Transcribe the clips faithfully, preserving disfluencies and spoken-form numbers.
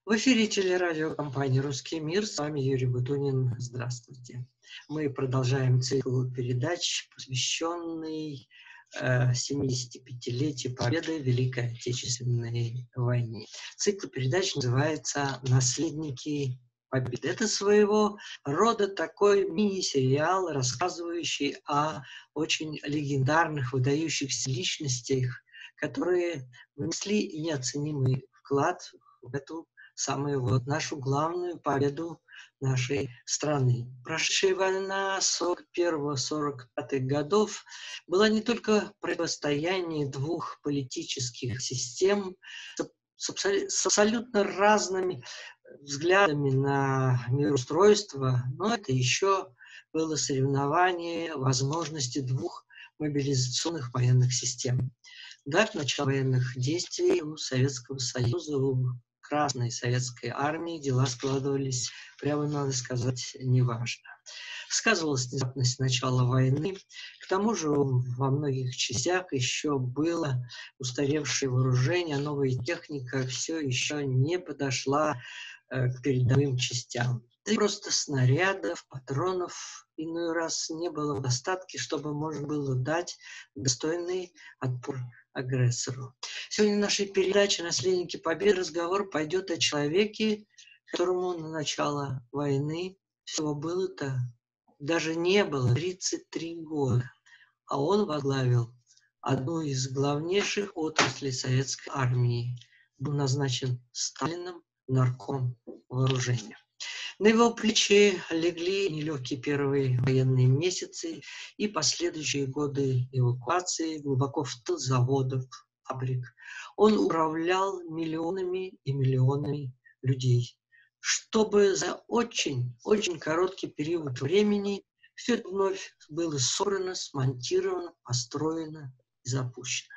В эфире телерадиокомпании «Русский мир». С вами Юрий Бутунин. Здравствуйте. Мы продолжаем цикл передач, посвященный э, семидесятипятилетию победы в Великой Отечественной войне. Цикл передач называется «Наследники победы». Это своего рода такой мини-сериал, рассказывающий о очень легендарных, выдающихся личностях, которые внесли неоценимый вклад в эту самую вот нашу главную победу нашей страны. Прошедшая война сорок первого — сорок пятого годов была не только противостояние двух политических систем с, с абсолютно разными взглядами на мироустройство, но это еще было соревнование возможностей двух мобилизационных военных систем. До начала военных действий у Советского Союза, у Красной Советской армии дела складывались, прямо надо сказать, неважно. Сказывалась внезапность начала войны. К тому же во многих частях еще было устаревшее вооружение, новая техника все еще не подошла э, к передовым частям. И просто снарядов, патронов иной раз не было в достатке, чтобы можно было дать достойный отпор агрессору. Сегодня в нашей передаче «Наследники победы» разговор пойдет о человеке, которому на начало войны всего было-то даже не было тридцать три года, а он возглавил одну из главнейших отраслей советской армии, был назначен Сталиным нарком вооружения. На его плечи легли нелегкие первые военные месяцы и последующие годы эвакуации глубоко в тыл заводов, фабрик. Он управлял миллионами и миллионами людей, чтобы за очень-очень короткий период времени все это вновь было собрано, смонтировано, построено и запущено.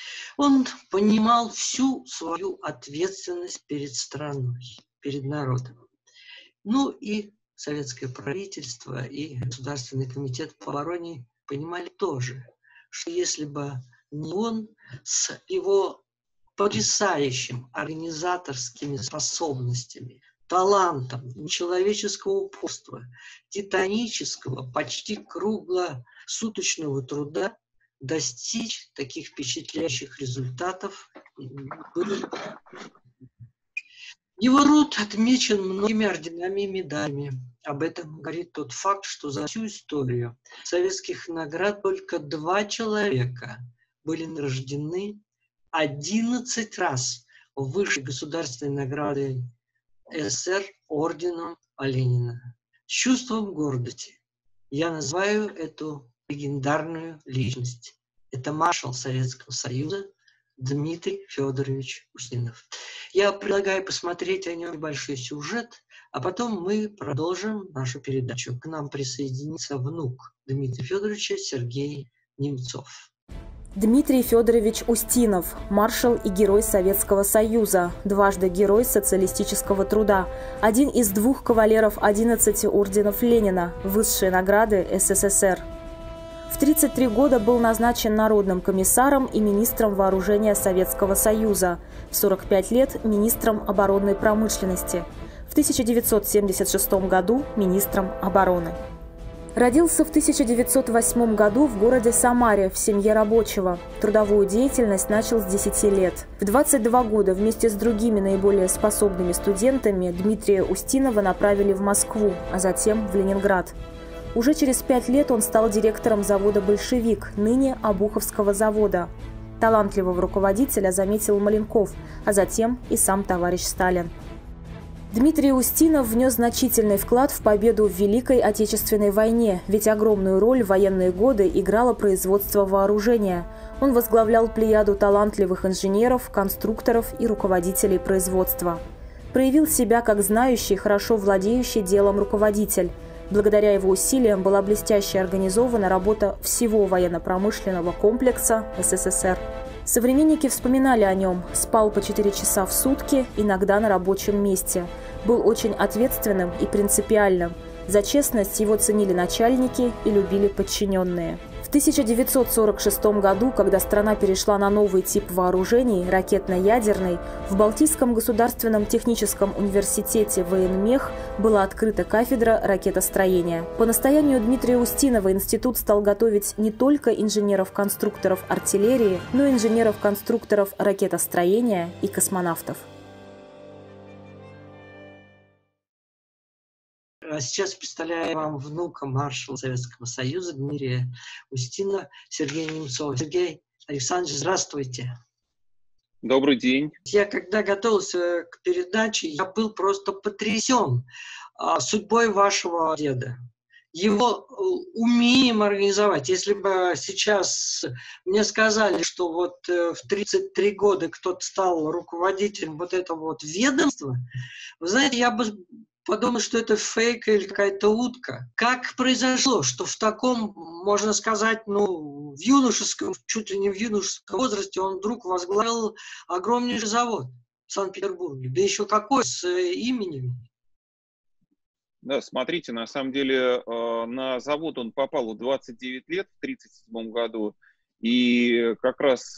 Он понимал всю свою ответственность перед страной, перед народом. Ну и советское правительство и Государственный комитет по обороне понимали тоже, что если бы не он с его потрясающим организаторскими способностями, талантом, нечеловеческого упорства, титанического, почти круглосуточного труда достичь таких впечатляющих результатов было. Его род отмечен многими орденами и медалями. Об этом говорит тот факт, что за всю историю советских наград только два человека были награждены одиннадцать раз высшей государственной наградой СССР орденом Ленина. С чувством гордости я называю эту легендарную личность. Это маршал Советского Союза Дмитрий Федорович Устинов. Я предлагаю посмотреть о нем небольшой сюжет, а потом мы продолжим нашу передачу. К нам присоединится внук Дмитрия Федоровича Сергей Немцов. Дмитрий Федорович Устинов, маршал и герой Советского Союза, дважды герой социалистического труда, один из двух кавалеров одиннадцати орденов Ленина, высшей награды СССР. В тридцать три года был назначен народным комиссаром и министром вооружения Советского Союза, в сорок пять лет – министром оборонной промышленности, в тысяча девятьсот семьдесят шестом году – министром обороны. Родился в тысяча девятьсот восьмом году в городе Самаре в семье рабочего. Трудовую деятельность начал с десяти лет. В двадцать два года вместе с другими наиболее способными студентами Дмитрия Устинова направили в Москву, а затем в Ленинград. Уже через пять лет он стал директором завода «Большевик», ныне Обуховского завода. Талантливого руководителя заметил Маленков, а затем и сам товарищ Сталин. Дмитрий Устинов внес значительный вклад в победу в Великой Отечественной войне, ведь огромную роль в военные годы играло производство вооружения. Он возглавлял плеяду талантливых инженеров, конструкторов и руководителей производства. Проявил себя как знающий, хорошо владеющий делом руководитель. Благодаря его усилиям была блестяще организована работа всего военно-промышленного комплекса СССР. Современники вспоминали о нем. Спал по четыре часа в сутки, иногда на рабочем месте. Был очень ответственным и принципиальным. За честность его ценили начальники и любили подчиненные. В тысяча девятьсот сорок шестом году, когда страна перешла на новый тип вооружений, ракетно-ядерный, в Балтийском государственном техническом университете военмех была открыта кафедра ракетостроения. По настоянию Дмитрия Устинова институт стал готовить не только инженеров-конструкторов артиллерии, но и инженеров-конструкторов ракетостроения и космонавтов. А сейчас представляю вам внука маршала Советского Союза Дмитрия Устинова Сергея Немцова. Сергей Александрович, здравствуйте. Добрый день. Я когда готовился к передаче, я был просто потрясен а, судьбой вашего деда, его умением организовать. Если бы сейчас мне сказали, что вот в тридцать три года кто-то стал руководителем вот этого вот ведомства, вы знаете, я бы подумал, что это фейк или какая-то утка. Как произошло, что в таком, можно сказать, ну, в юношеском, чуть ли не в юношеском возрасте он вдруг возглавил огромнейший завод в Санкт-Петербурге? Да еще какой, с именем. Да, смотрите, на самом деле на завод он попал в двадцать девять лет, в тридцать седьмом году. И как раз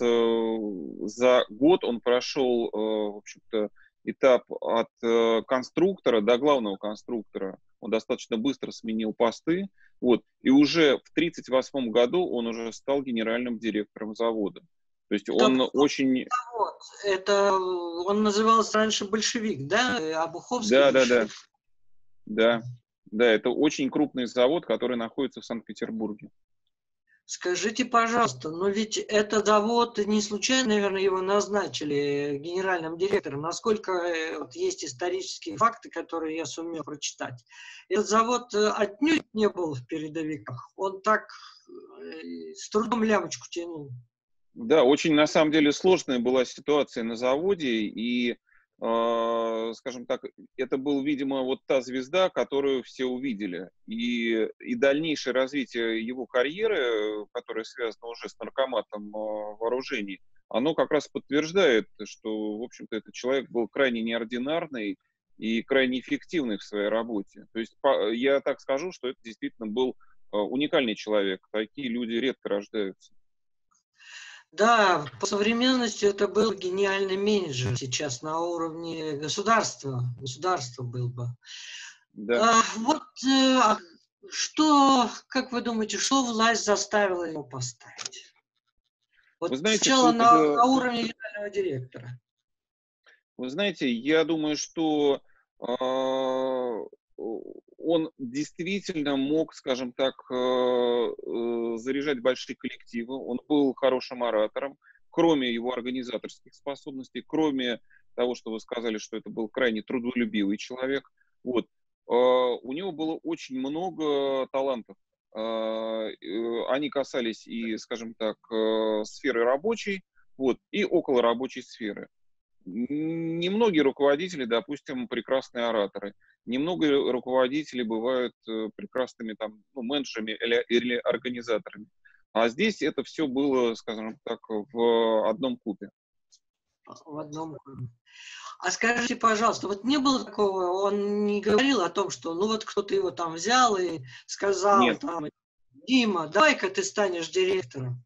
за год он прошел, в общем-то, этап от э, конструктора до главного конструктора. Он достаточно быстро сменил посты. Вот, и уже в тридцать восьмом году он уже стал генеральным директором завода. То есть он Так, очень... Завод. Это он назывался раньше большевик, да? Обуховский Да, да, большевик. да, да. Да, это очень крупный завод, который находится в Санкт-Петербурге. Скажите, пожалуйста, но ведь этот завод не случайно, наверное, его назначили генеральным директором. Насколько вот, есть исторические факты, которые я сумел прочитать. Этот завод отнюдь не был в передовиках. Он так с трудом лямочку тянул. Да, очень на самом деле сложная была ситуация на заводе, и, э, скажем так, это был, видимо, вот та звезда, которую все увидели. И, и дальнейшее развитие его карьеры, которое связано уже с наркоматом э, вооружений, оно как раз подтверждает, что, в общем-то, этот человек был крайне неординарный и крайне эффективный в своей работе. То есть по, я так скажу, что это действительно был э, уникальный человек. Такие люди редко рождаются. Да, по современности это был гениальный менеджер сейчас на уровне государства. Государство был бы. Да. А, вот а, что, как вы думаете, что власть заставила его поставить? Вот Вы знаете, сначала тут, на, на уровне генерального директора. Вы знаете, я думаю, что э, он действительно мог, скажем так, э, э, заряжать большие коллективы. Он был хорошим оратором, кроме его организаторских способностей, кроме того, что вы сказали, что это был крайне трудолюбивый человек. Вот. Э, у него было очень много талантов. Э, они касались и, скажем так, э, сферы рабочей, вот, и околорабочей сферы. Немногие руководители, допустим, прекрасные ораторы. Немного руководителей бывают прекрасными там, ну, менеджерами или, или организаторами. А здесь это все было, скажем так, в одном купе. В одном купе. А скажите, пожалуйста, вот не было такого, он не говорил о том, что ну вот кто-то его там взял и сказал, Нет. там, Дима, давай-ка ты станешь директором.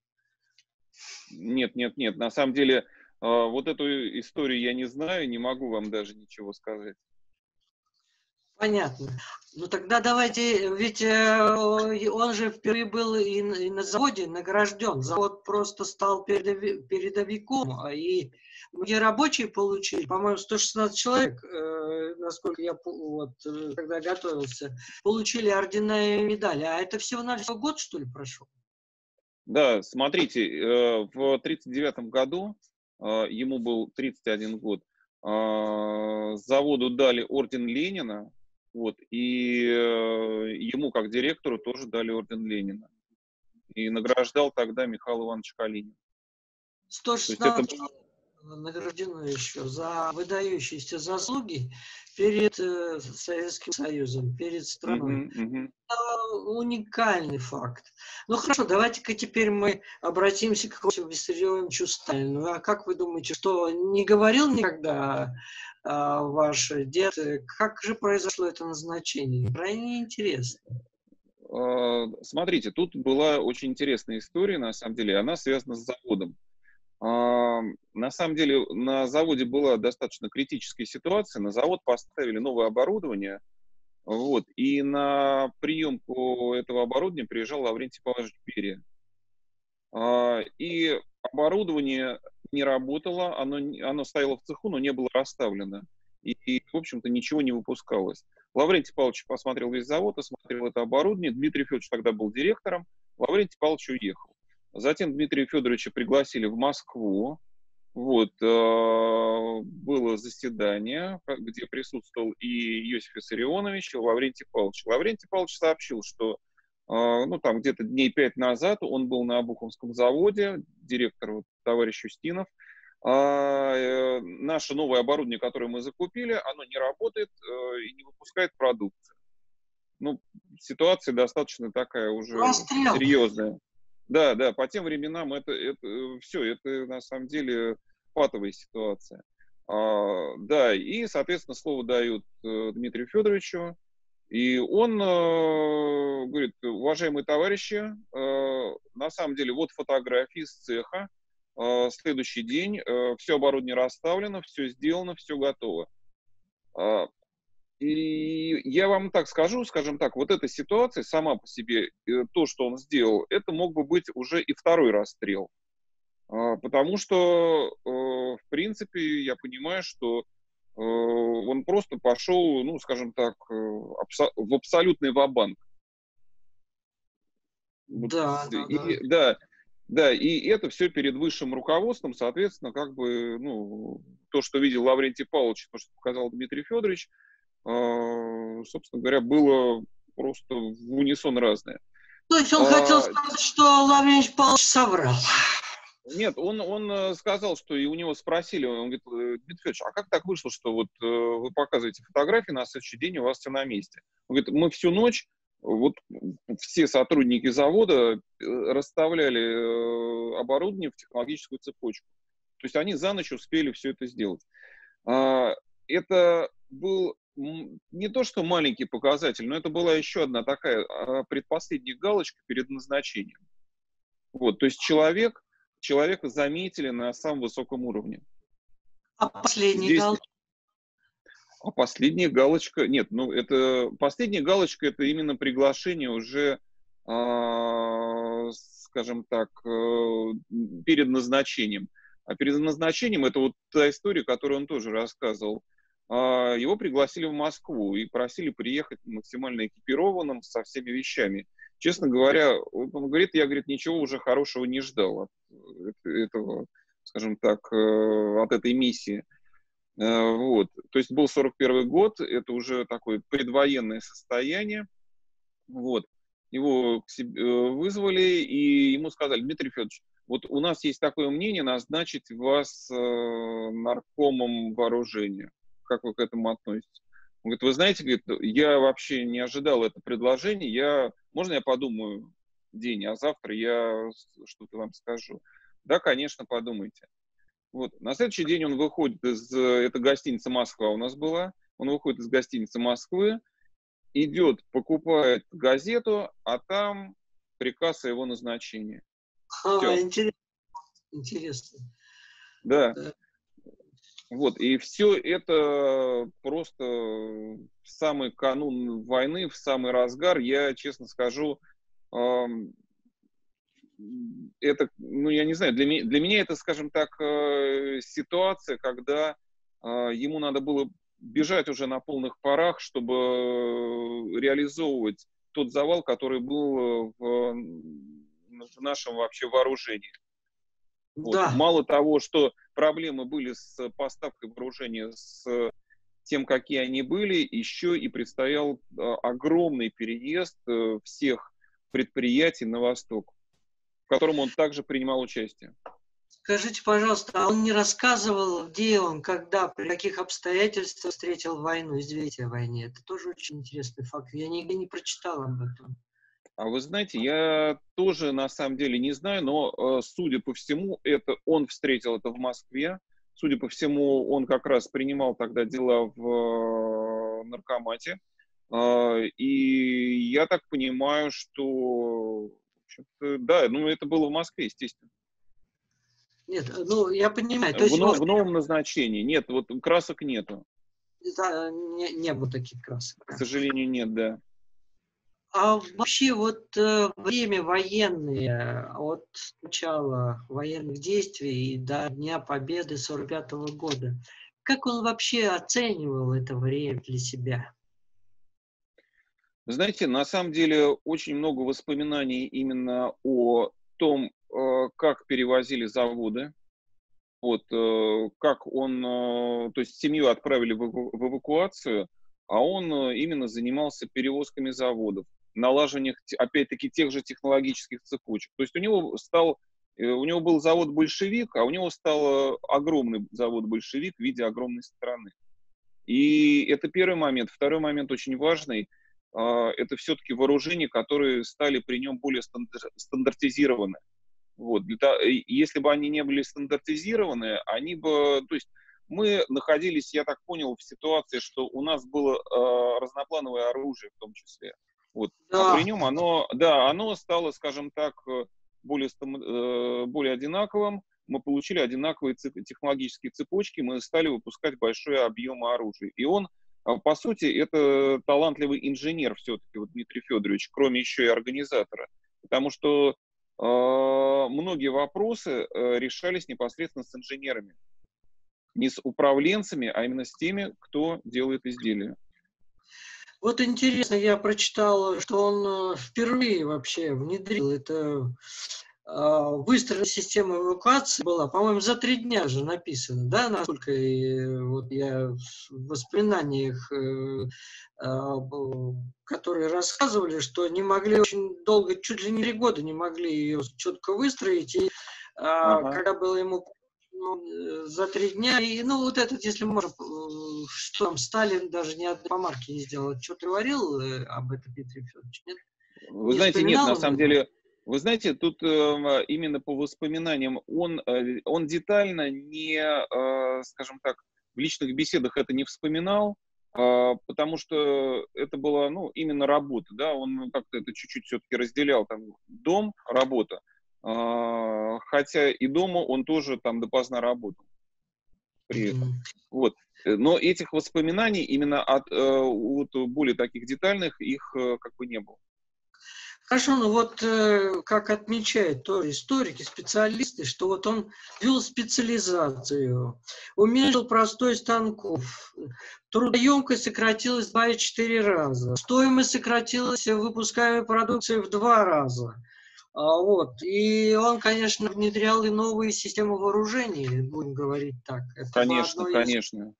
Нет, нет, нет. На самом деле, вот эту историю я не знаю, не могу вам даже ничего сказать. Понятно. Ну тогда давайте, ведь он же впервые был и на заводе награжден. Завод просто стал передовиком, и многие рабочие получили, по-моему, сто шестнадцать человек, насколько я вот, когда готовился, получили ордена и медали. А это всего-навсего год, что ли, прошел? Да, смотрите, в тридцать девятом году, ему был тридцать один год, заводу дали орден Ленина, вот, и ему, как директору, тоже дали орден Ленина. И награждал тогда Михаил Иванович Калинин. сто шестнадцать это... награждено еще за выдающиеся заслуги перед э, Советским Союзом, перед страной. Uh-huh, uh-huh. Это уникальный факт. Ну хорошо, давайте-ка теперь мы обратимся к Виссарионовичу Ивановичу Сталину. А как вы думаете, что не говорил никогда а, ваш дед? Как же произошло это назначение? Крайне интересно. смотрите, тут была очень интересная история, на самом деле, она связана с заводом. На самом деле на заводе была достаточно критическая ситуация, на завод поставили новое оборудование, вот, и на приемку этого оборудования приезжал Лаврентий Павлович Берия. И оборудование не работало, оно, оно стояло в цеху, но не было расставлено. И, и в общем-то, ничего не выпускалось. Лаврентий Павлович посмотрел весь завод, осмотрел это оборудование. Дмитрий Федорович тогда был директором. Лаврентий Павлович уехал. Затем Дмитрия Федоровича пригласили в Москву. Вот, э, было заседание, где присутствовал и Иосиф Виссарионович, и Лаврентий Павлович. Лаврентий Павлович сообщил, что э, ну, там где-то дней пять назад он был на Обуховском заводе, директор вот, товарищ Устинов. А, э, наше новое оборудование, которое мы закупили, оно не работает э, и не выпускает продукцию. Ну, ситуация достаточно такая уже Расстрел. Серьезная. Да, да, по тем временам это, это все, это на самом деле патовая ситуация. А, да, и, соответственно, слово дают э, Дмитрию Федоровичу, и он э, говорит: уважаемые товарищи, э, на самом деле вот фотографии с цеха, э, следующий день, э, все оборудование расставлено, все сделано, все готово. А, И я вам так скажу, скажем так, вот эта ситуация сама по себе, то, что он сделал, это мог бы быть уже и второй расстрел. Потому что, в принципе, я понимаю, что он просто пошел, ну, скажем так, в абсолютный ва-банк. Да, да, и, да. да. Да, и это все перед высшим руководством, соответственно, как бы, ну, то, что видел Лаврентий Павлович, то, что показал Дмитрий Федорович, собственно говоря, было просто в унисон разное. То есть он а... хотел сказать, что Лаврентий Павлович соврал? Нет, он, он сказал, что и у него спросили, он говорит: Дмитрий Федорович, а как так вышло, что вот вы показываете фотографии, на следующий день у вас все на месте? Он говорит: мы всю ночь, вот все сотрудники завода расставляли оборудование в технологическую цепочку. То есть они за ночь успели все это сделать. Это был не то что маленький показатель, но это была еще одна такая предпоследняя галочка перед назначением. Вот, то есть человек, человека заметили на самом высоком уровне. А последняя Здесь... галочка? А последняя галочка... Нет, ну это... Последняя галочка — это именно приглашение уже, э, скажем так, э, перед назначением. А перед назначением это вот та история, которую он тоже рассказывал. Его пригласили в Москву и просили приехать максимально экипированным со всеми вещами. Честно говоря, он говорит, я, говорит, ничего уже хорошего не ждал от этого, скажем так, от этой миссии. Вот. То есть был сорок первый год, это уже такое предвоенное состояние. Вот. Его к себе вызвали и ему сказали: Дмитрий Федорович, вот у нас есть такое мнение назначить вас наркомом вооружения. Как вы к этому относитесь? Он говорит: вы знаете, говорит, я вообще не ожидал это предложение, я, можно я подумаю день, а завтра я что-то вам скажу? Да, конечно, подумайте. Вот. На следующий день он выходит из, это гостиница «Москва» у нас была, он выходит из гостиницы Москвы, идет, покупает газету, а там приказ о его назначении. А, интересно. Интересно. Да. да. Вот, и все это просто в самый канун войны, в самый разгар, я честно скажу, э, это, ну, я не знаю, для меня, для меня это, скажем так, э, ситуация, когда э, ему надо было бежать уже на полных парах, чтобы реализовывать тот завал, который был в, в нашем вообще вооружении. Вот. Да. Мало того, что проблемы были с поставкой вооружения, с тем, какие они были, еще и предстоял огромный переезд всех предприятий на восток, в котором он также принимал участие. Скажите, пожалуйста, а он не рассказывал, где он, когда, при каких обстоятельствах встретил войну, известие о войне? Это тоже очень интересный факт. Я нигде не прочитал об этом. А вы знаете, я тоже на самом деле не знаю, но, судя по всему, это он встретил это в Москве. Судя по всему, он как раз принимал тогда дела в наркомате. И я так понимаю, что, в общем-то, да, ну, это было в Москве, естественно. Нет, ну, я понимаю. То В, есть но, во в новом назначении. Нет, вот красок нету. да, не, не было таких красок. К сожалению, нет, да. А вообще вот э, время военное, от начала военных действий до Дня Победы сорок пятого года, как он вообще оценивал это время для себя? Вы знаете, на самом деле очень много воспоминаний именно о том, э, как перевозили заводы. Вот, э, как он, э, то есть семью отправили в, эваку- в эвакуацию, а он э, именно занимался перевозками заводов, налаживанием, те- опять-таки, тех же технологических цепочек. То есть у него стал, э, у него был завод «Большевик», а у него стал э, огромный завод «Большевик» в виде огромной страны. И это первый момент. Второй момент очень важный. а, Это все-таки вооружения, которые стали при нем более стандар- стандартизированы. Вот, для того, и если бы они не были стандартизированы, они бы, то есть мы находились, я так понял, в ситуации, что у нас было э, разноплановое оружие в том числе. Вот, а при Да, нем оно, да, оно стало, скажем так, э, более, стам- э, более одинаковым. Мы получили одинаковые цеп- технологические цепочки, мы стали выпускать большой объем оружия. И он, а, по сути, это талантливый инженер все-таки, вот Дмитрий Федорович, кроме еще и организатора. Потому что а, многие вопросы э, решались непосредственно с инженерами. Не с управленцами, а именно с теми, кто делает изделия. вот интересно, я прочитал, что он э, впервые вообще внедрил это. А, выстроена система эвакуации была, по-моему, за три дня же написано, да, насколько и, вот я в воспоминаниях, э, а, б- которые рассказывали, что не могли очень долго, чуть ли не три года не могли ее четко выстроить, и а, Ага. когда было ему ну, э, за три дня, и, ну, вот этот, если можно, э, что там, Сталин даже ни одной помарки не сделал, что ты говорил э, об этом, Дмитрий Федорович, нет? Вы Не знаете, нет, вспоминал на он самом этого? деле, вы знаете, тут э, именно по воспоминаниям он, э, он детально не, э, скажем так, в личных беседах это не вспоминал, э, потому что это была, ну, именно работа, да, он как-то это чуть-чуть все-таки разделял, там, дом, работа, э, хотя и дома он тоже там допоздна работал при этом. Мгм. Вот. Э, Но этих воспоминаний именно от э, вот более таких детальных их э, как бы не было. Хорошо, ну вот э, как отмечают тоже историки, специалисты, что вот он вел специализацию, уменьшил простой станков, трудоемкость сократилась в два и четыре раза, стоимость сократилась выпускаемой продукции в два раза. А, вот. И он, конечно, внедрял и новые системы вооружений, будем говорить так. Это было Конечно, одно из конечно.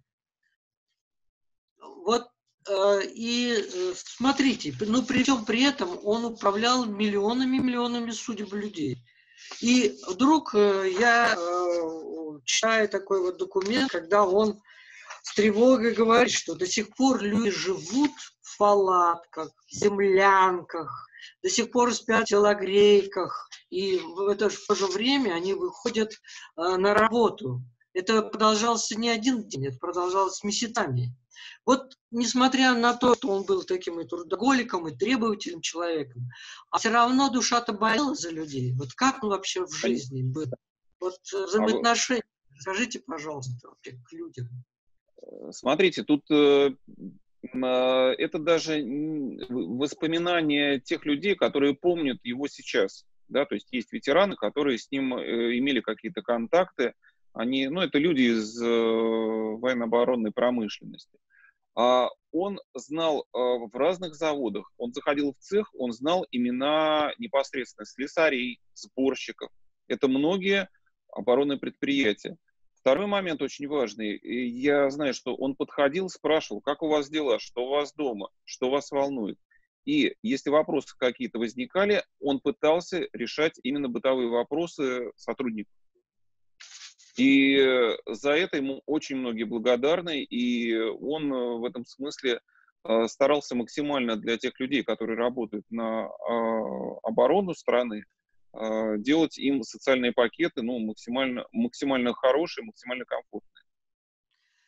вот э, и э, смотрите, ну при всем при этом он управлял миллионами, миллионами судеб людей. И вдруг э, я э, читаю такой вот документ, когда он с тревогой говорит, что до сих пор люди живут в палатках, в землянках, до сих пор спят в телогрейках, и в это же, в то же время они выходят э, на работу. Это продолжалось не один день, это продолжалось месяцами. Вот несмотря на то, что он был таким и трудоголиком, и требовательным человеком, а все равно душа-то болела за людей. Вот как он вообще в Кон- жизни был? Вот э, а вы- взаимоотношения. Скажите, пожалуйста, вообще к людям. Смотрите, тут э, м, а, это даже м, в- воспоминания тех людей, которые помнят его сейчас. Да, то есть есть ветераны, которые с ним э, имели какие-то контакты. Они, ну, это люди из э, военно-оборонной промышленности. А он знал э, в разных заводах, он заходил в цех, он знал имена непосредственно слесарей, сборщиков. Это многие оборонные предприятия. Второй момент очень важный. И я знаю, что он подходил, спрашивал, как у вас дела, что у вас дома, что вас волнует. И если вопросы какие-то возникали, он пытался решать именно бытовые вопросы сотрудников. И э, за это ему очень многие благодарны, и он э, в этом смысле э, старался максимально для тех людей, которые работают на э, оборону страны, э, делать им социальные пакеты, ну, максимально, максимально хорошие, максимально комфортные.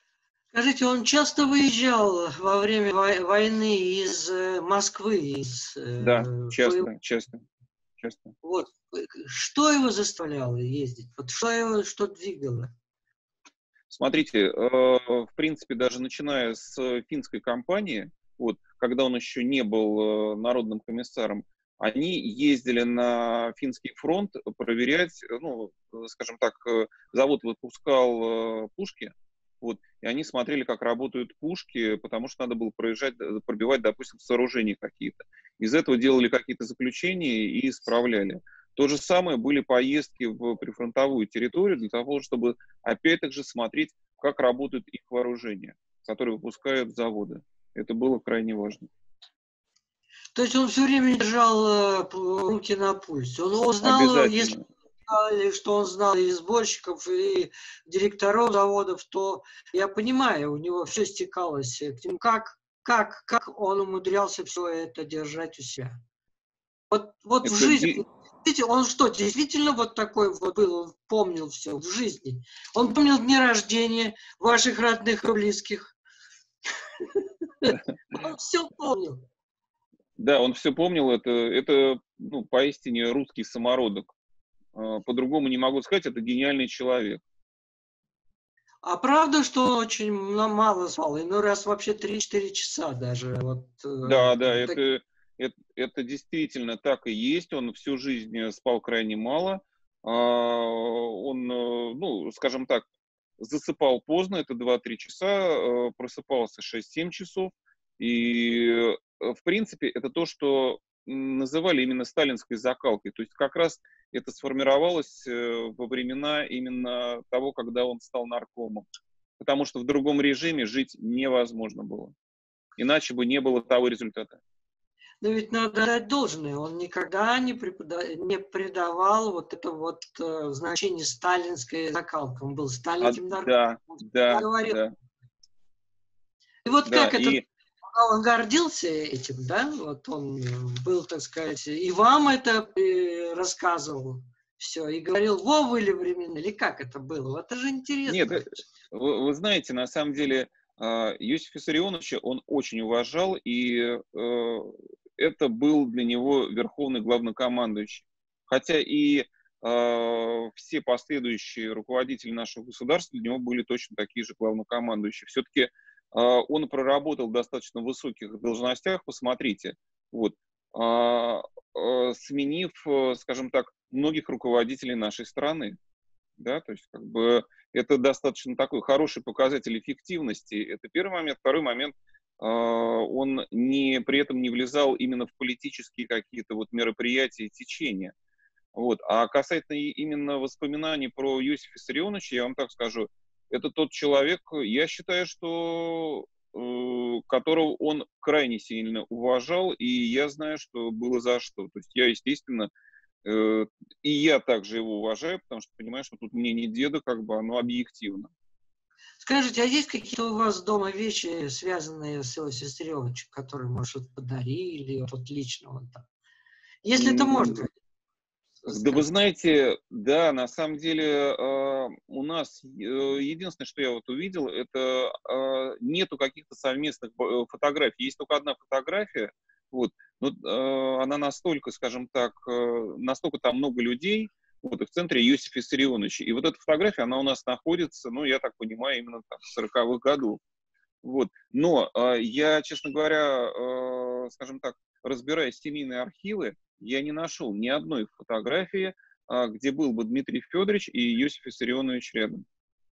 Скажите, он часто выезжал во время вой- войны из э, Москвы, из Да, э, своего... часто, часто, часто. Вот. э, Что его заставляло ездить? Вот что его, что двигало? Смотрите, э, в принципе, даже начиная с финской кампании, вот, когда он еще не был э, народным комиссаром, они ездили на финский фронт проверять, э, ну, э, скажем так, э, завод выпускал э, пушки, вот, и они смотрели, как работают пушки, потому что надо было проезжать, э, пробивать, допустим, сооружения какие-то. Из этого делали какие-то заключения и исправляли. То же самое были поездки в прифронтовую территорию для того, чтобы опять-таки же смотреть, как работают их вооружения, которые выпускают заводы. Это было крайне важно. То есть он все время держал э, п- руки на пульсе. Он, он знал, если Обязательно. сказали, что он знал и сборщиков, и директоров заводов, то я понимаю, у него все стекалось к нему. Как, как, как он умудрялся все это держать у себя? Вот, вот в Это жизни, ди- видите, он что, действительно вот такой вот был, он помнил все в жизни. Он помнил дни рождения ваших родных и близких. Он все помнил. Да, он все помнил, это, это ну, поистине русский самородок. А, По-другому не могу сказать, это гениальный человек. А правда, что он очень м- мало спал? Иной раз вообще три-четыре часа даже. Вот, Да, да, э, так- это, это, это действительно так и есть. Он всю жизнь э, спал крайне мало. А, Он, э, ну, скажем так, засыпал поздно, это два-три часа, э, просыпался шесть-семь часов. И, э, в принципе, это то, что м, называли именно сталинской закалкой. То есть как раз это сформировалось э, во времена именно того, когда он стал наркомом. Потому что в другом режиме жить невозможно было. Иначе бы не было того результата. Но ведь надо дать должное. Он никогда не, препода- не придавал вот это вот э, значение сталинской закалки. Он был А, сталинским наркомом. да, Он всегда да, говорил. да, И вот да. как это... И Он гордился этим, да? Вот он э, был, так сказать, и вам это э, рассказывал все, и говорил, во были времена, или как это было? Вот это же нет, интересно. э, вы, вы знаете, на самом деле а, Иосифа Виссарионовича он очень уважал, и э, это был для него верховный главнокомандующий. Хотя и а, все последующие руководители нашего государства для него были точно такие же главнокомандующие. Все-таки а, он проработал в достаточно высоких должностях, посмотрите, вот, а, а, сменив, э, скажем так, многих руководителей нашей страны. Да, то есть как бы это достаточно такой хороший показатель эффективности. Это первый момент. Второй момент, э, он не, при этом не влезал именно в политические какие-то вот мероприятия и течения. Вот. А касательно и- именно воспоминаний про Иосифа Виссарионовича, я вам так скажу, это тот человек, я считаю, что э, которого он крайне сильно уважал, и я знаю, что было за что. То есть я, естественно, Э, и я также его уважаю, потому что понимаю, что тут мнение деда, как бы, оно объективно. Скажите, а есть какие-то у вас дома вещи, связанные с Иосифом Виссарионовичем, которые, может, подарили вот лично вот так? Если это М, можно Да вы сказать. знаете, да, на самом деле э, у нас э, единственное, что я вот увидел, это э, нету каких-то совместных э, фотографий. Есть только одна фотография, вот, но э, она настолько, скажем так, э, настолько там много людей, вот, и в центре Иосиф Виссарионович. И вот эта фотография, она у нас находится, ну, я так понимаю, именно там, с сороковых годов. Вот. Но э, я, честно говоря, э, скажем так, разбирая семейные архивы, я не нашел ни одной фотографии, э, где был бы Дмитрий Федорович и Иосиф Виссарионович рядом.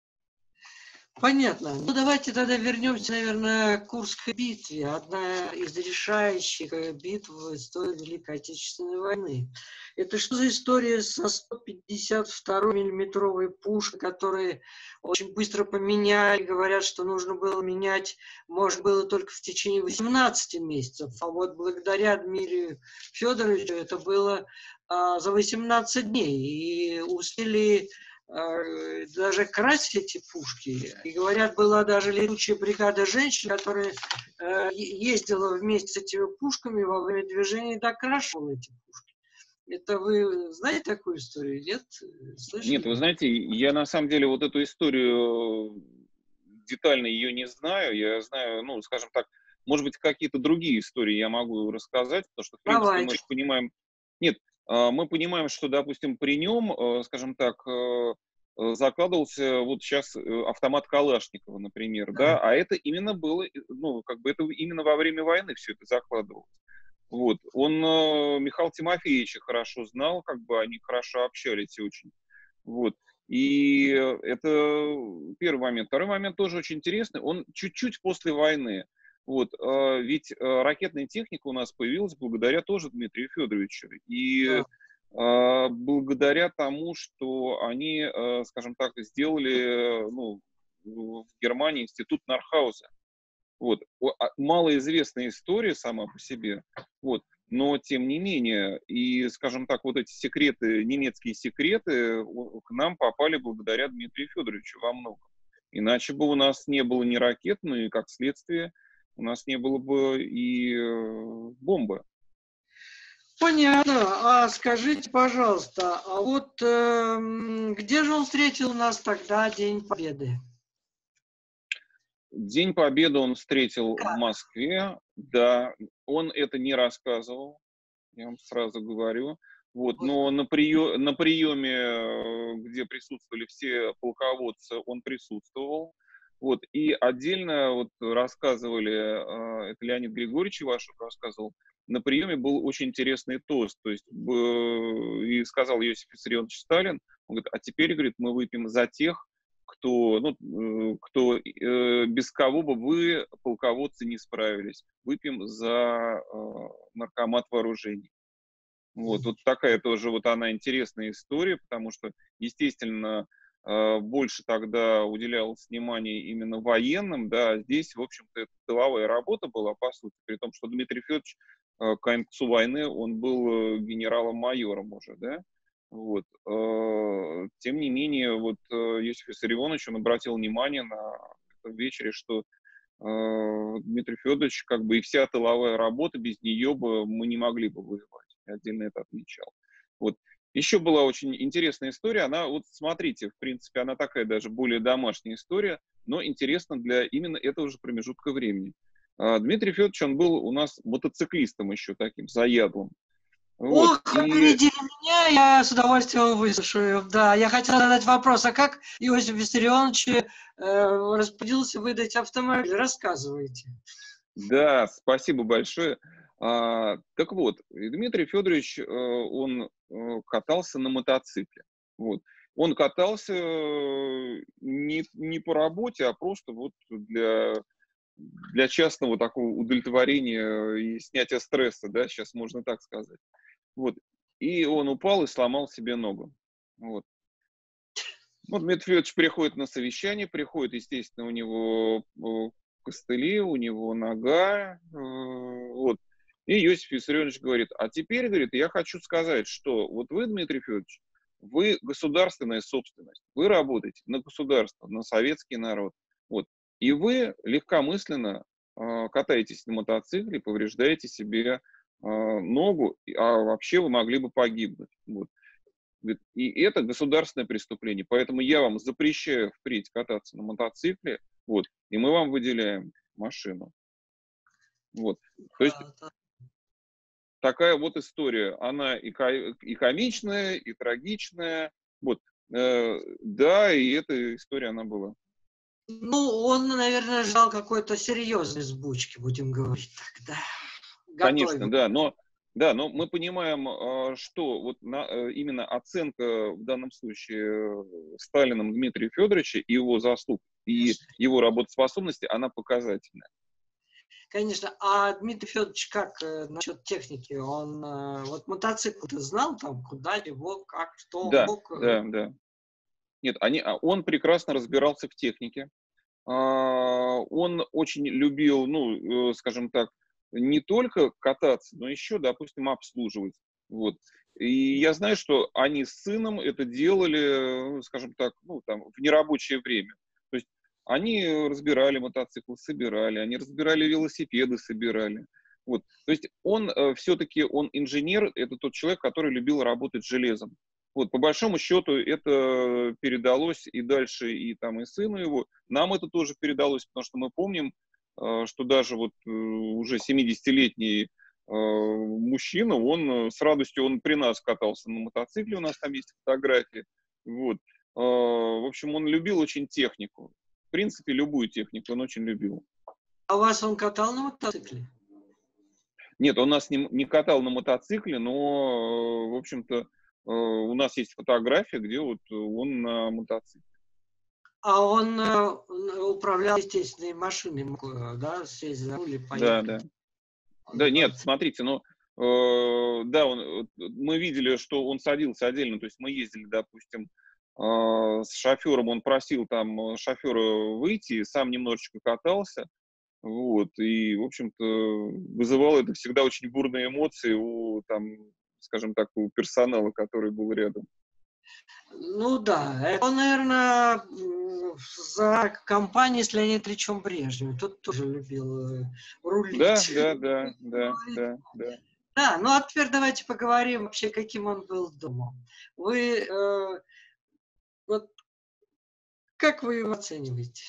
Понятно. Ну, давайте тогда вернемся, наверное, к Курской битве. Одна из решающих э, битв в истории Великой Отечественной войны. Это что за история со сто пятьдесят второй миллиметровой пушкой, которые очень быстро поменяли? Говорят, что нужно было менять, можно было только в течение восемнадцати месяцев. А вот благодаря Дмитрию Федоровичу это было а, за восемнадцать дней. И успели даже красить эти пушки. И говорят, была даже летучая бригада женщин, которая э, ездила вместе с этими пушками во время движения и докрашивала эти пушки. Это вы знаете такую историю? Нет? Нет, вы Слышали? знаете, я на самом деле вот эту историю детально ее не знаю. Я знаю, ну, скажем так, может быть, какие-то другие истории я могу рассказать, потому что, в принципе, мы Давайте. же понимаем... Нет, а, мы понимаем, что, допустим, при нем, э, скажем так, э, э, закладывался вот сейчас э, автомат Калашникова, например, Да. да, а это именно было, э, ну, как бы это именно во время войны все это закладывалось. Вот. Он э, Михаила Тимофеевича хорошо знал, как бы они хорошо общались очень. Вот. И это первый момент. Второй момент тоже очень интересный. Он чуть-чуть после войны. Вот. э, Ведь э, ракетная техника у нас появилась благодаря тоже Дмитрию Федоровичу. И Да. э, благодаря тому, что они, э, скажем так, сделали, э, ну, в Германии институт Нархауза. Вот. О- а- Малоизвестная история сама по себе. Вот. Но, тем не менее, и, скажем так, вот эти секреты, немецкие секреты, о, к нам попали благодаря Дмитрию Федоровичу во многом. Иначе бы у нас не было ни ракет, ну и, как следствие, у нас не было бы и э, бомбы. Понятно. А скажите, пожалуйста, а вот эм, где же он встретил нас тогда День Победы? День Победы он встретил в Москве. Да, он это не рассказывал, я вам сразу говорю. Вот, Вот. но на, приё- на приеме, э, где присутствовали все полководцы, он присутствовал. Вот, и отдельно вот рассказывали, э, это Леонид Григорьевич Ивашев рассказывал, на приеме был очень интересный тост, то есть б- и сказал Иосиф Виссарионович Сталин, он говорит, а теперь, говорит, мы выпьем за тех, кто, ну, э, кто э, без кого бы вы, полководцы, не справились. Выпьем за э, наркомат вооружений. Вот, вот такая тоже вот она интересная история, потому что, естественно, э, больше тогда уделялось внимание именно военным, да, а здесь, в общем-то, это тыловая работа была, по сути, при том, что Дмитрий Федорович э, к концу войны, он был э, генералом-майором уже, да, вот. Э, Тем не менее, вот э, Иосиф Виссарионович, он обратил внимание на этом вечере, что э, Дмитрий Федорович, как бы и вся тыловая работа, без нее бы мы не могли бы воевать. Я отдельно это отмечал. Вот. Еще была очень интересная история. Она, вот смотрите, в принципе, она такая даже более домашняя история, но интересна для именно этого же промежутка времени. А, Дмитрий Федорович, он был у нас мотоциклистом еще таким, заядлым. Вот. Ох, И опередили меня, я с удовольствием выслушаю. Да, я хотел задать вопрос, а как Иосиф Виссарионович э, распорядился выдать автомобиль? Рассказывайте. да, спасибо большое. А, так вот, и Дмитрий Федорович, э, он э, катался на мотоцикле. Вот. Он катался э, не, не по работе, а просто вот для, для частного такого удовлетворения и снятия стресса, да, сейчас можно так сказать. Вот. И он упал и сломал себе ногу. Вот. Ну, Дмитрий Федорович приходит на совещание, приходит, естественно, у него э, костыли, у него нога, э, вот. И Иосиф Виссарионович говорит, а теперь, говорит, я хочу сказать, что вот вы, Дмитрий Федорович, вы государственная собственность, вы работаете на государство, на советский народ, вот. И вы легкомысленно э, катаетесь на мотоцикле, повреждаете себе э, ногу, а вообще вы могли бы погибнуть, вот. Говорит, и это государственное преступление, поэтому я вам запрещаю впредь кататься на мотоцикле, вот, и мы вам выделяем машину. Вот. То есть Да, да. такая вот история, она и, ко- и комичная, и трагичная, вот, Э, да, и эта история, она была. Ну, он, наверное, ждал какой-то серьезной сбучки, будем говорить так, да. Конечно, Готовил. да, но, да, но мы понимаем, а, что вот на, э, именно оценка в данном случае э, Сталином Дмитрия Федоровича и его заслуг, и его работоспособности, она показательная. Конечно. А Дмитрий Федорович как э, насчет техники? Он э, вот мотоцикл-то знал там, куда его, как, что Да, мог? э, да, да. Нет, они, а он прекрасно разбирался в технике. А, Он очень любил, ну, э, скажем так, не только кататься, но еще, допустим, обслуживать. Вот. И я знаю, что они с сыном это делали, э, скажем так, ну, там, в нерабочее время. То есть они разбирали мотоциклы, собирали, они разбирали велосипеды, собирали. Вот. То есть он э, все-таки, он инженер, это тот человек, который любил работать с железом. Вот, по большому счету, это передалось и дальше, и там, и сыну его. Нам это тоже передалось, потому что мы помним, что даже вот уже семидесятилетний мужчина, он с радостью, он при нас катался на мотоцикле, у нас там есть фотографии. Вот. В общем, он любил очень технику. В принципе, любую технику он очень любил. А у вас он катал на мотоцикле? Нет, он нас не, не катал на мотоцикле, но, в общем-то, у нас есть фотография, где вот он на мотоцикле. А он э, управлял, естественно, машиной, да, сесть за руль и поехать? Да, да. Да, нет, смотрите, ну, э, да, он, мы видели, что он садился отдельно, то есть мы ездили, допустим, э, с шофером, он просил там шофера выйти, сам немножечко катался, вот, и, в общем-то, вызывало это всегда очень бурные эмоции у, там, скажем так, у персонала, который был рядом. Ну да, он, наверное, за компанией с Леонидом Ильичем Брежневым. Тот тоже любил рулить. Да, да, да, да, да, да. Да, ну а теперь давайте поговорим вообще, каким он был дома. Вы, э, вот, как вы его оцениваете?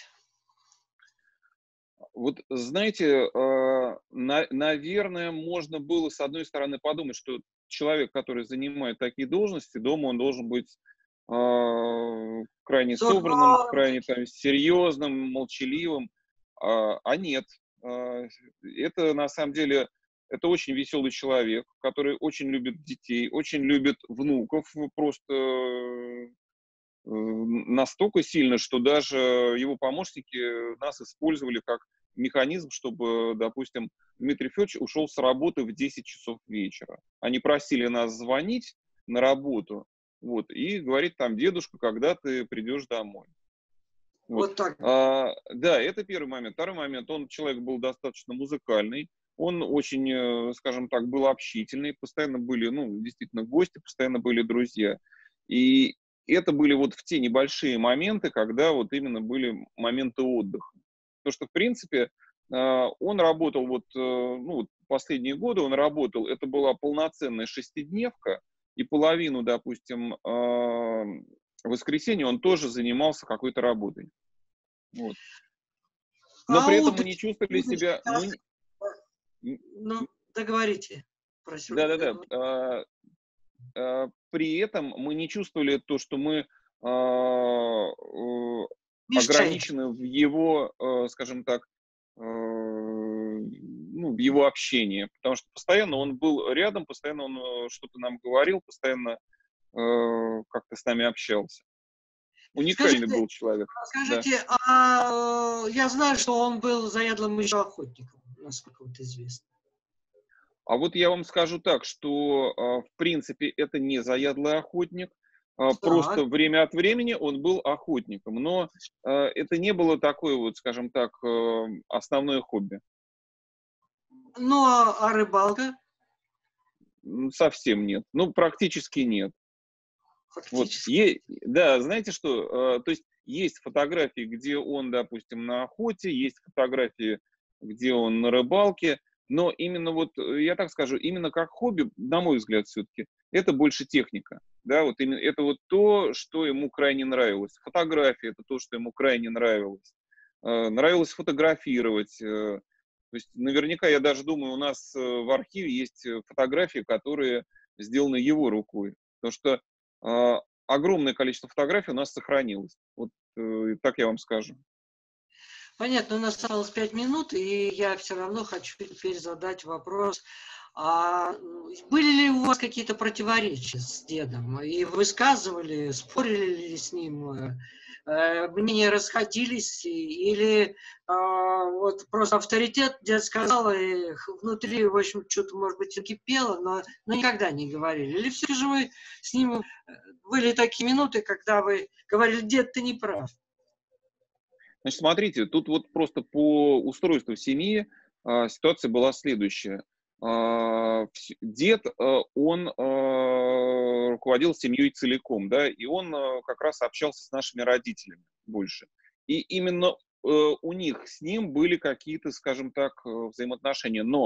Вот, знаете, э, на, наверное, можно было, с одной стороны, подумать, что человек, который занимает такие должности, дома он должен быть э, крайне собранным, крайне там, серьезным, молчаливым, а, а нет. Э, это, на самом деле, это очень веселый человек, который очень любит детей, очень любит внуков, просто э, настолько сильно, что даже его помощники нас использовали как механизм, чтобы, допустим, Дмитрий Федорович ушел с работы в десять часов вечера. Они просили нас звонить на работу, вот, и говорить там: дедушка, когда ты придешь домой. Вот, вот так. А, да, это первый момент. Второй момент, он человек был достаточно музыкальный, он очень, скажем так, был общительный, постоянно были, ну, действительно, гости, постоянно были друзья. И это были вот в те небольшие моменты, когда вот именно были моменты отдыха. Потому что, в принципе, он работал вот, ну, последние годы он работал, это была полноценная шестидневка, и половину, допустим, воскресенья он тоже занимался какой-то работой. Вот. Но а при этом мы не чувствовали себя... Мы... Ну, договорите. Да-да-да. При этом мы не чувствовали то, что мы ограничены в его, скажем так, ну, в его общении, потому что постоянно он был рядом, постоянно он что-то нам говорил, постоянно как-то с нами общался. Уникальный скажите, был человек. Скажите, да. а я знаю, что он был заядлым еще охотником, насколько вот известно. А вот я вам скажу так, что, в принципе, это не заядлый охотник, так. Просто время от времени он был охотником, но это не было такое вот, скажем так, основное хобби. Ну, а, а рыбалка? Совсем нет. Ну, практически нет. Фактически. Вот. Е- да, знаете что, то есть есть фотографии, где он, допустим, на охоте, есть фотографии, где он на рыбалке, но именно вот, я так скажу, именно как хобби, на мой взгляд, все-таки, это больше техника. Да, вот именно, это вот то, что ему крайне нравилось. Фотография — это то, что ему крайне нравилось. Э, нравилось фотографировать. Э, то есть наверняка, я даже думаю, у нас в архиве есть фотографии, которые сделаны его рукой. Потому что э, огромное количество фотографий у нас сохранилось. Вот э, так я вам скажу. Понятно, у нас осталось пять минут, и я все равно хочу теперь задать вопрос. А были ли у вас какие-то противоречия с дедом? И высказывали, спорили ли с ним, э, мнения расходились? Или э, вот просто авторитет, дед сказал, и внутри, в общем, что-то, может быть, кипело, но, но никогда не говорили? Или все же вы с ним были такие минуты, когда вы говорили: дед, ты не прав? Значит, смотрите, тут вот просто по устройству семьи а, ситуация была следующая. А, дед, а, он а, руководил семьей целиком, да, и он а, как раз общался с нашими родителями больше. И именно а, у них с ним были какие-то, скажем так, взаимоотношения. Но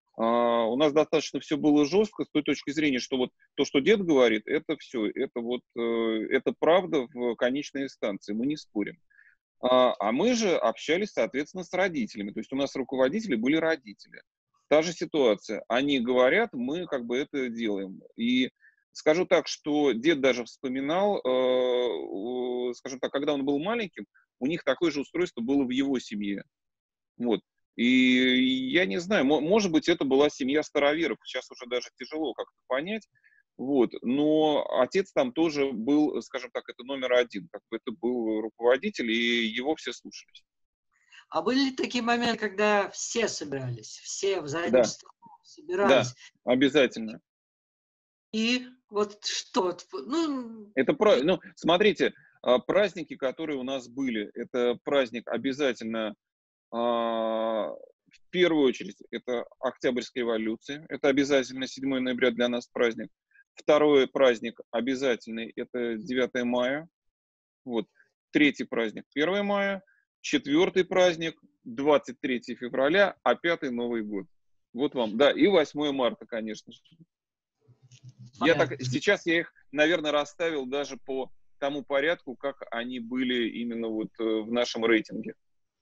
А, у нас достаточно все было жестко с той точки зрения, что вот то, что дед говорит, это все, это вот, э, это правда в конечной инстанции, мы не спорим. А, а мы же общались, соответственно, с родителями, то есть у нас руководители были родители. Та же ситуация, они говорят, мы как бы это делаем. И скажу так, что дед даже вспоминал, э, скажем так, когда он был маленьким, у них такое же устройство было в его семье. Вот. И я не знаю, может быть, это была семья староверов, сейчас уже даже тяжело как-то понять, вот, но отец там тоже был, скажем так, это номер один, как бы это был руководитель, и его все слушались. А были такие моменты, когда все собирались, все в заднем Да, столе собирались? Да, обязательно. И вот что, ну... Это, ну, смотрите, праздники, которые у нас были, это праздник обязательно, в первую очередь, это Октябрьская революция, это обязательно седьмое ноября для нас праздник. Второй праздник обязательный, это девятое мая. Вот. Третий праздник первое мая. Четвертый праздник двадцать третьего февраля, а пятый Новый год. Вот вам. Да, и восьмое марта, конечно же. Я так, сейчас я их, наверное, расставил даже по тому порядку, как они были именно вот в нашем рейтинге.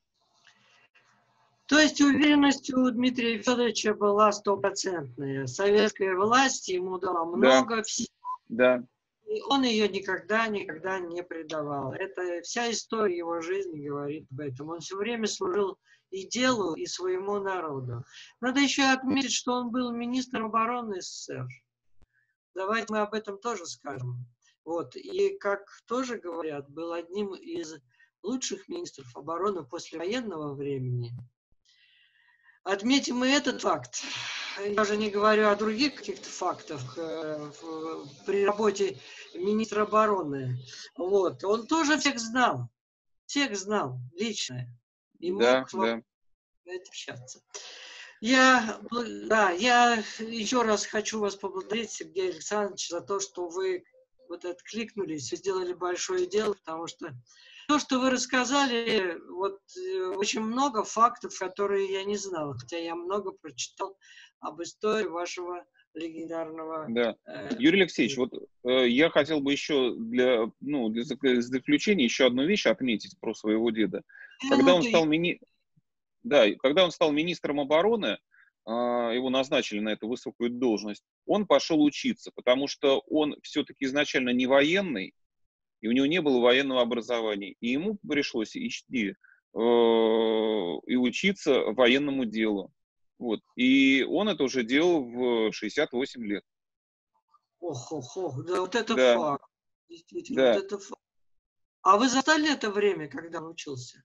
То есть уверенность у Дмитрия Федоровича была стопроцентная. Советская власть ему дала много Да. всего. Да. И он ее никогда, никогда не предавал. Это вся история его жизни говорит об этом. Он все время служил и делу, и своему народу. Надо еще отметить, что он был министром обороны СССР. Давайте мы об этом тоже скажем. Вот. И, как тоже говорят, был одним из лучших министров обороны послевоенного времени. Отметим и этот факт. Я уже не говорю о других каких-то фактах э, в, при работе министра обороны. Вот. Он тоже всех знал. Всех знал лично. И да, мог да. общаться. Я, да, я еще раз хочу вас поблагодарить, Сергей Александрович, за то, что вы вот откликнулись, вы сделали большое дело, потому что то, что вы рассказали, вот очень много фактов, которые я не знал, хотя я много прочитал об истории вашего легендарного... Да. Э, Юрий Алексеевич, вот э, я хотел бы еще для, ну, для заключения еще одну вещь отметить про своего деда. Когда он стал мини... Да, когда он стал министром обороны, его назначили на эту высокую должность, он пошел учиться, потому что он все-таки изначально не военный, и у него не было военного образования, и ему пришлось идти э, и учиться военному делу. Вот. И он это уже делал в шестьдесят восемь лет. Ох, ох, ох, да, вот это да. факт. Действительно, да. вот это факт. А вы застали это время, когда учился?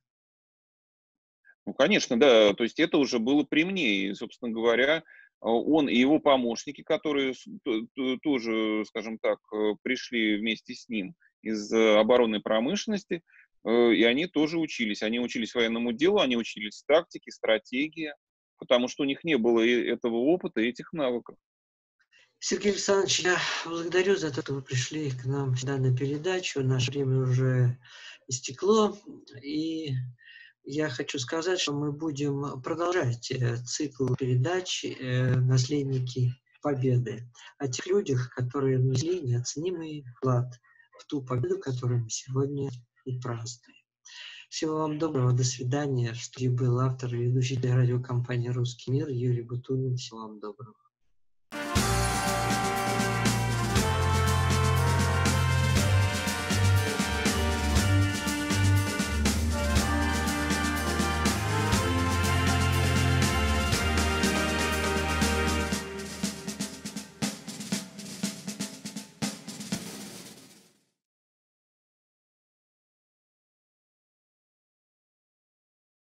Ну, конечно, да. То есть это уже было при мне. И, собственно говоря, он и его помощники, которые тоже, скажем так, пришли вместе с ним из оборонной промышленности, и они тоже учились. Они учились военному делу, они учились тактике, стратегии, потому что у них не было этого опыта и этих навыков. Сергей Александрович, я благодарю за то, что вы пришли к нам сюда на передачу. Наше время уже истекло, и я хочу сказать, что мы будем продолжать цикл передач «Наследники Победы» о тех людях, которые внесли неоценимый вклад в ту победу, которую мы сегодня и празднуем. Всего вам доброго, до свидания. В студии был автор и ведущий радиокомпании «Русский мир» Юрий Бутунин. Всего вам доброго.